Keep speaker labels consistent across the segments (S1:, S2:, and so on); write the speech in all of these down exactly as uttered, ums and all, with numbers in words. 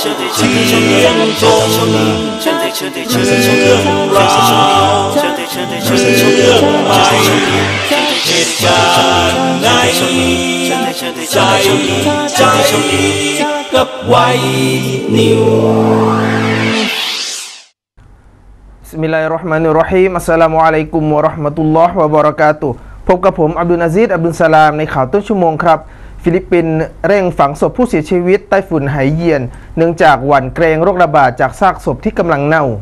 S1: 天中真讓真愛เหตุการณ์ไหนใจใจกับไว้นิว
S2: บิสมิลลาฮิรเราะห์มานิรเราะฮีมอัสสลามุอะลัยกุมวะเราะห์มะตุลลอฮ์วะบะเราะกาตุฮ์พบกับผมอับดุลอาซีซอับดุลสลามในข่าวต้นชั่วโมงครับฟิลิปปินส์เร่งฝังศพผู้เสียชีวิตใต้ฝุ่นไหเยียนเนื่องจากหวั่นเกรงโรคระบาดจากซากศพที่กำลังเน่า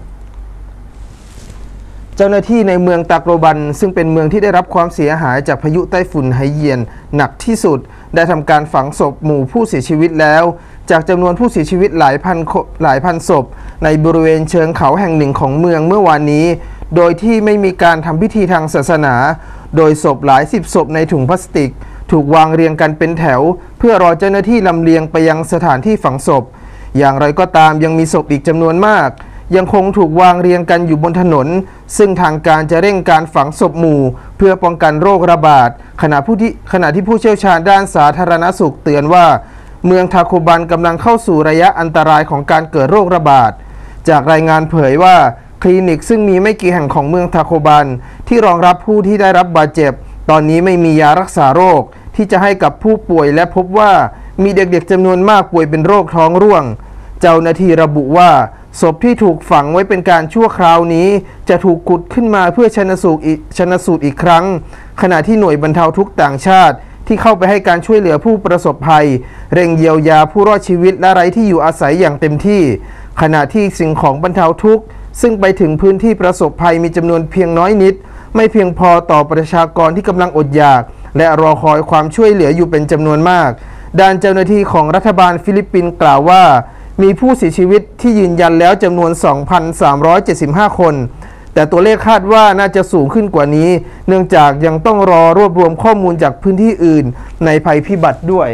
S2: เจ้าหน้าที่ในเมืองตากโรบันซึ่งเป็นเมืองที่ได้รับความเสียหายจากพายุไต้ฝุ่นไหเยียนหนักที่สุดได้ทำการฝังศพหมู่ผู้เสียชีวิตแล้วจากจำนวนผู้เสียชีวิตหลายพันหลายพันศพในบริเวณเชิงเขาแห่งหนึ่งของเมืองเมื่อวานนี้โดยที่ไม่มีการทำพิธีทางศาสนาโดยศพหลายสิบศพในถุงพลาสติกถูกวางเรียงกันเป็นแถวเพื่อรอเจ้าหน้าที่ลำเลียงไปยังสถานที่ฝังศพอย่างไรก็ตามยังมีศพอีกจำนวนมากยังคงถูกวางเรียงกันอยู่บนถนนซึ่งทางการจะเร่งการฝังศพหมู่เพื่อป้องกันโรคระบาดขณะผู้ที่ขณะที่ผู้เชี่ยวชาญด้านสาธารณสุขเตือนว่าเมืองทาโคบันกำลังเข้าสู่ระยะอันตรายของการเกิดโรคระบาดจากรายงานเผยว่าคลินิกซึ่งมีไม่กี่แห่งของเมืองทาโคบันที่รองรับผู้ที่ได้รับบาดเจ็บตอนนี้ไม่มียารักษาโรคที่จะให้กับผู้ป่วยและพบว่ามีเด็กๆจำนวนมากป่วยเป็นโรคท้องร่วงเจ้าหน้าที่ระบุว่าศพที่ถูกฝังไว้เป็นการชั่วคราวนี้จะถูกขุดขึ้นมาเพื่อชันสูตรอีกชันสูตรอีกครั้งขณะที่หน่วยบรรเทาทุกข์ต่างชาติที่เข้าไปให้การช่วยเหลือผู้ประสบภัยเร่งเยียวยาผู้รอดชีวิตและไร้ที่อยู่อาศัยอย่างเต็มที่ขณะที่สิ่งของบรรเทาทุกข์ซึ่งไปถึงพื้นที่ประสบภัยมีจำนวนเพียงน้อยนิดไม่เพียงพอต่อประชากรที่กำลังอดอยากและรอคอยความช่วยเหลืออยู่เป็นจำนวนมากด้านเจ้าหน้าที่ของรัฐบาลฟิลิปปินส์กล่าวว่ามีผู้เสียชีวิตที่ยืนยันแล้วจำนวน สองพันสามร้อยเจ็ดสิบห้า คนแต่ตัวเลขคาดว่าน่าจะสูงขึ้นกว่านี้เนื่องจากยังต้องรอรวบรวมข้อมูลจากพื้นที่อื่นในภัยพิบัติด้วย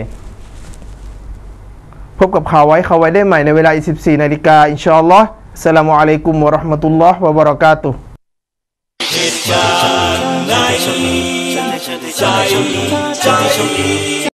S2: พบกับข่าวไว้ข่าวไว้ได้ใหม่ในเวลา สิบสี่ นาฬิกาอินชาอัลลอฮ์อัสสลามุอะลัยกุมวะเราะห์มะตุลลอฮ์วะบะเราะกาตุฮ์
S1: เหตุการณ์ไหนใจใจ